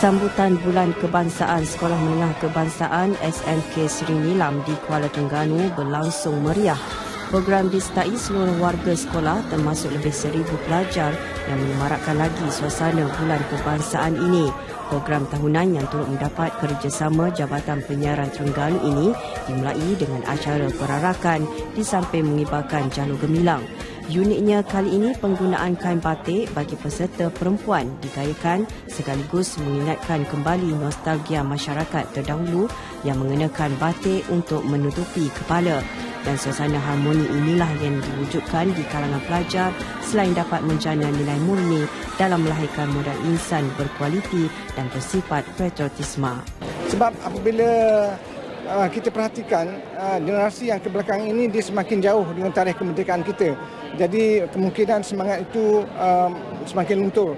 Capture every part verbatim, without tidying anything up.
Sambutan Bulan Kebangsaan Sekolah Menengah Kebangsaan S M K Seri Nilam di Kuala Terengganu berlangsung meriah. Program disertai seluruh warga sekolah termasuk lebih seribu pelajar yang menyemarakkan lagi suasana Bulan Kebangsaan ini. Program tahunan yang turut mendapat kerjasama Jabatan Penyiaran Terengganu ini dimulai dengan acara perarakan di samping mengibarkan jalur gemilang. Uniknya kali ini penggunaan kain batik bagi peserta perempuan digayakan sekaligus mengingatkan kembali nostalgia masyarakat terdahulu yang mengenakan batik untuk menutupi kepala. Dan suasana harmoni inilah yang diwujudkan di kalangan pelajar selain dapat menjana nilai murni dalam melahirkan modal insan berkualiti dan bersifat patriotisme. Sebab apabila uh, kita perhatikan uh, generasi yang kebelakangan ini dia semakin jauh dengan tarikh kemerdekaan kita. Jadi kemungkinan semangat itu uh, semakin luntur.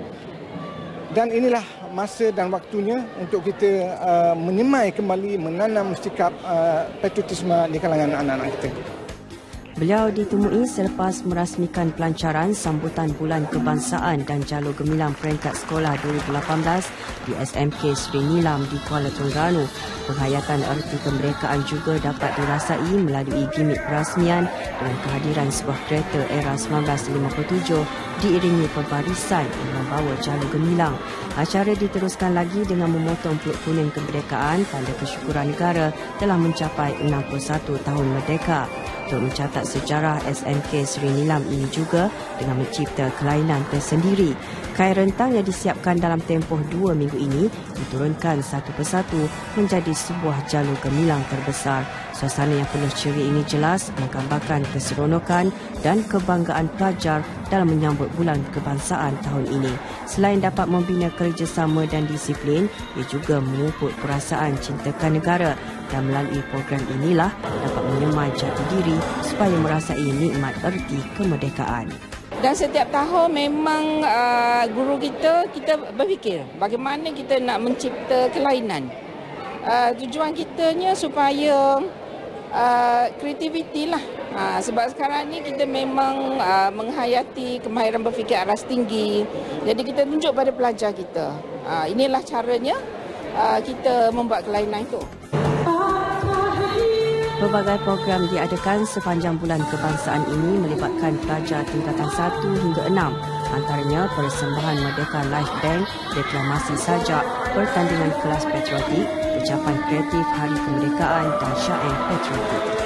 Dan inilah masa dan waktunya untuk kita uh, menyemai kembali menanam sikap uh, patriotisme di kalangan anak-anak kita. Beliau ditemui selepas merasmikan pelancaran sambutan Bulan Kebangsaan dan jalur gemilang peringkat sekolah dua ribu lapan belas di S M K Seri Nilam di Kuala Terengganu. Penghayatan erti kemerdekaan juga dapat dirasai melalui gimik perasmian dengan kehadiran sebuah kereta era seribu sembilan ratus lima puluh tujuh diiringi pembarisan yang membawa jalur gemilang. Acara diteruskan lagi dengan memotong peluk kuning kemerdekaan tanda kesyukuran negara telah mencapai enam puluh satu tahun merdeka. Untuk mencatat sejarah S M K Seri Nilam ini juga dengan mencipta kelainan tersendiri. Kain rentang yang disiapkan dalam tempoh dua minggu ini diturunkan satu persatu menjadi sebuah jalur gemilang terbesar. Suasana yang penuh ceria ini jelas menggambarkan keseronokan dan kebanggaan pelajar dalam menyambut Bulan Kebangsaan tahun ini. Selain dapat membina kerjasama dan disiplin, ia juga memupuk perasaan cintakan negara dan melalui program inilah dapat menyemai jati diri supaya merasai nikmat erti kemerdekaan. Dan setiap tahun memang uh, guru kita, kita berfikir bagaimana kita nak mencipta kelainan. Uh, tujuan kitanya supaya uh, kreativiti lah. Uh, sebab sekarang ni kita memang uh, menghayati kemahiran berfikir aras tinggi. Jadi kita tunjuk pada pelajar kita. Uh, inilah caranya uh, kita membuat kelainan itu. Pelbagai program diadakan sepanjang Bulan Kebangsaan ini melibatkan pelajar tingkatan satu hingga enam. Antaranya persembahan Merdeka Live Band, deklamasi sajak, pertandingan kelas patriotik, ucapan kreatif Hari Kemerdekaan dan syair patriotik.